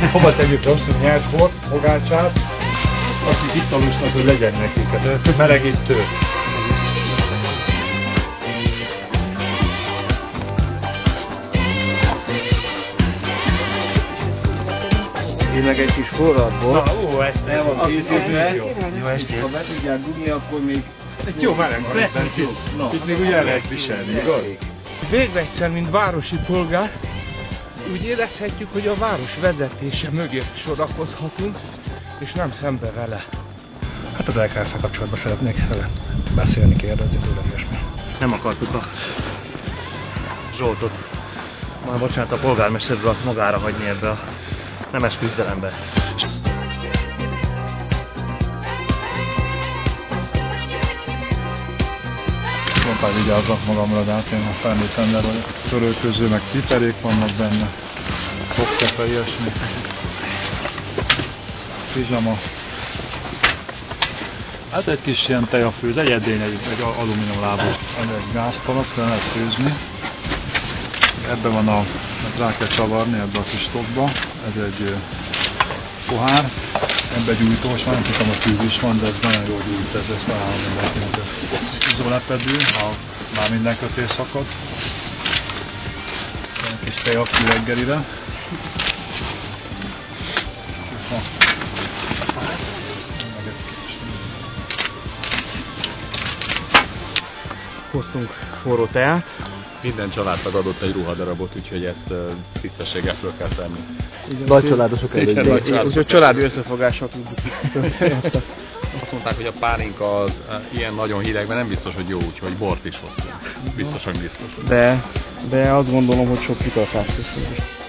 Hova tegyük le azt a nyert bort, pogácsát, aki visszalusnak, hogy legyen nekik. Ez melegítő. Én meg egy kis forradból. Na, ezt el van készítve. Jó estét. Ha be tudják dugni, akkor még... Egy jó meleg van ebben. Itt még ugye el lehet viselni, igaz? Végre egyszer, mint városi polgár, úgy érezhetjük, hogy a város vezetése mögé sorakozhatunk, és nem szembe vele. Hát az LKF-fel kapcsolatban szeretnék vele beszélni, kérdezni tőle ilyesmi. Nem akartuk a Zsoltot, már bocsánat, a polgármester urat magára hagyni ebbe a nemes küzdelembe. Mondták, vigyázzak magamra, de hát én a felnőtt ember vagyok. Törölköző, meg piperék vannak benne. Fogkefe, ilyesmi. Pizsama. Hát egy kis ilyen tejafőz, egy edény, egy alumíniumlábú. Egy gázpalack, le lehet főzni. Ebben van rá kell csavarni ebbe a kis tokba. Ez egy pohár. Ebben gyújtós van, nem tudom, a tűz is van, de ez nagyon jól gyújt, ezt találom mindenkinek. Izolepedő, ha már minden kötés szakad. Egy kis tejafű reggelire. Hoztunk forró teát. Minden családtag adott egy ruhadarabot, úgyhogy ezt tisztességgel föl kell tenni. Nagy családosok elég. Úgyhogy családi összefogással tudjuk. Azt mondták, hogy a pálinka az ilyen nagyon hidegben nem biztos, hogy jó, úgyhogy bort is hoztunk. Biztos, hogy biztos. De azt gondolom, hogy sok kitartást köszönjük.